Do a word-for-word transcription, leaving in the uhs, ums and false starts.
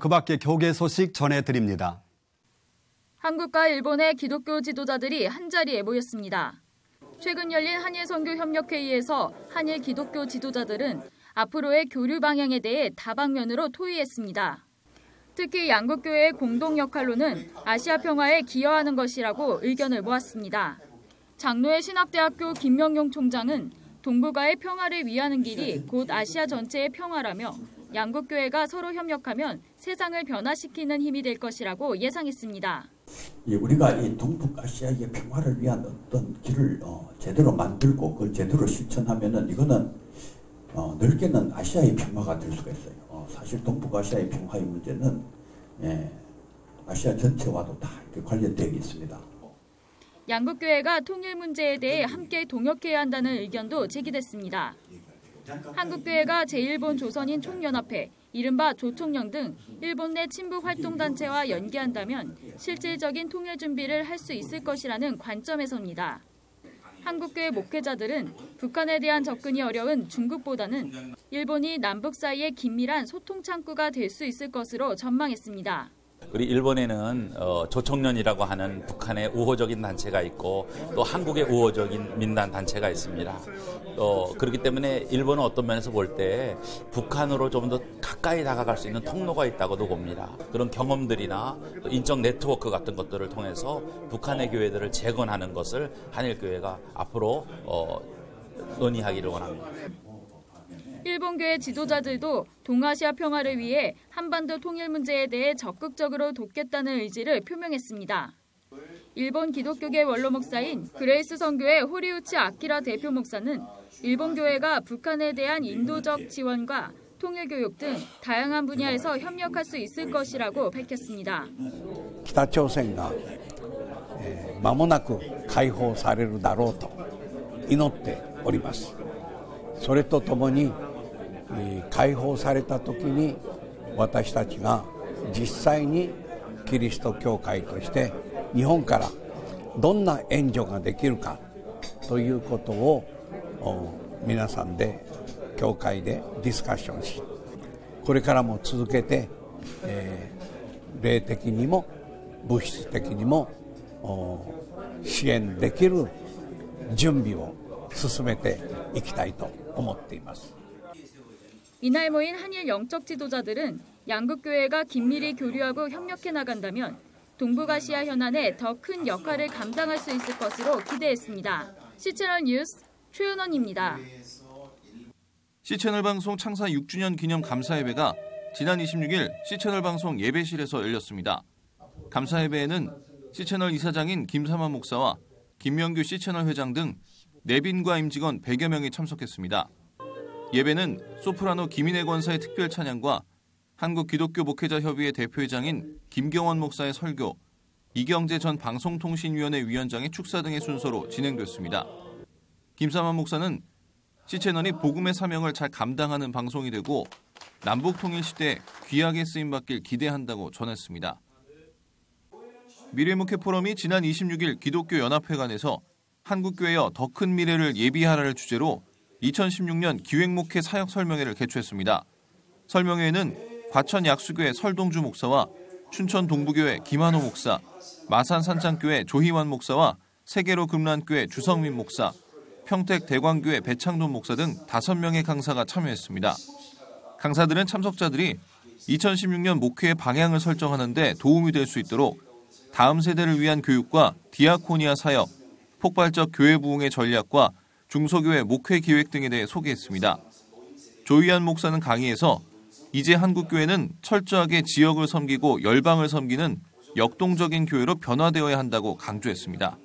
그 밖에 교계 소식 전해드립니다. 한국과 일본의 기독교 지도자들이 한자리에 모였습니다. 최근 열린 한일선교협력회의에서 한일 기독교 지도자들은 앞으로의 교류 방향에 대해 다방면으로 토의했습니다. 특히 양국교회의 공동 역할로는 아시아 평화에 기여하는 것이라고 의견을 모았습니다. 장로의 신학대학교 김명용 총장은 동북아의 평화를 위하는 길이 곧 아시아 전체의 평화라며 양국교회가 서로 협력하면 세상을 변화시키는 힘이 될 것이라고 예상했습니다. 우리가 이 동북아시아의 평화를 위한 어떤 길을 어, 제대로 만들고 그걸 제대로 실천하면은 이거는 어, 넓게는 아시아의 평화가 될 수가 있어요. 어, 사실 동북아시아의 평화의 문제는 예, 아시아 전체와도 다 이렇게 관련되어 있습니다. 양국교회가 통일 문제에 대해 함께 동역해야 한다는 의견도 제기됐습니다. 한국교회가 제일본 조선인 총연합회, 이른바 조총련 등 일본 내 친북 활동단체와 연계한다면 실질적인 통일 준비를 할 수 있을 것이라는 관점에서입니다. 한국교회 목회자들은 북한에 대한 접근이 어려운 중국보다는 일본이 남북 사이의 긴밀한 소통 창구가 될 수 있을 것으로 전망했습니다. 우리 일본에는 어, 조총련이라고 하는 북한의 우호적인 단체가 있고 또 한국의 우호적인 민단 단체가 있습니다. 어, 그렇기 때문에 일본은 어떤 면에서 볼 때 북한으로 좀 더 가까이 다가갈 수 있는 통로가 있다고도 봅니다. 그런 경험들이나 또 인적 네트워크 같은 것들을 통해서 북한의 교회들을 재건하는 것을 한일교회가 앞으로 어, 논의하기를 원합니다. 일본 교회 지도자들도 동아시아 평화를 위해 한반도 통일 문제에 대해 적극적으로 돕겠다는 의지를 표명했습니다. 일본 기독교계 원로 목사인 그레이스 선교회 호리우치 아키라 대표 목사는 일본 교회가 북한에 대한 인도적 지원과 통일 교육 등 다양한 분야에서 협력할 수 있을 것이라고 밝혔습니다. 北朝鮮が間もなく解放されるだろうと祈っております。それとともに解放された時に私たちが実際にキリスト教会として日本からどんな援助ができるかということを皆さんで教会でディスカッションし、これからも続けて、えー、霊的にも物質的にも支援できる準備を進めていきたいと思っています。 이날 모인 한일 영적 지도자들은 양국교회가 긴밀히 교류하고 협력해 나간다면 동북아시아 현안에 더 큰 역할을 감당할 수 있을 것으로 기대했습니다. 씨채널 뉴스 최은원입니다. 씨채널 방송 창사 육 주년 기념 감사예배가 지난 이십육 일 씨채널 방송 예배실에서 열렸습니다. 감사예배에는 씨채널 이사장인 김삼환 목사와 김명규 씨채널 회장 등 내빈과 임직원 백여 명이 참석했습니다. 예배는 소프라노 김인혜 권사의 특별 찬양과 한국기독교목회자협의회 대표회장인 김경원 목사의 설교, 이경재 전 방송통신위원회 위원장의 축사 등의 순서로 진행됐습니다. 김삼환 목사는 씨채널이 복음의 사명을 잘 감당하는 방송이 되고 남북통일 시대에 귀하게 쓰임받길 기대한다고 전했습니다. 미래목회 포럼이 지난 이십육 일 기독교연합회관에서 한국교회여 더 큰 미래를 예비하라를 주제로 이천십육 년 기획목회 사역 설명회를 개최했습니다. 설명회에는 과천 약수교회 설동주 목사와 춘천 동부교회 김한호 목사, 마산 산창교회 조희환 목사와 세계로 금란교회 주성민 목사, 평택 대광교회 배창돈 목사 등 다섯 명의 강사가 참여했습니다. 강사들은 참석자들이 이천십육 년 목회의 방향을 설정하는 데 도움이 될 수 있도록 다음 세대를 위한 교육과 디아코니아 사역, 폭발적 교회 부흥의 전략과 중소교회 목회 기획 등에 대해 소개했습니다. 조희환 목사는 강의에서 이제 한국교회는 철저하게 지역을 섬기고 열방을 섬기는 역동적인 교회로 변화되어야 한다고 강조했습니다.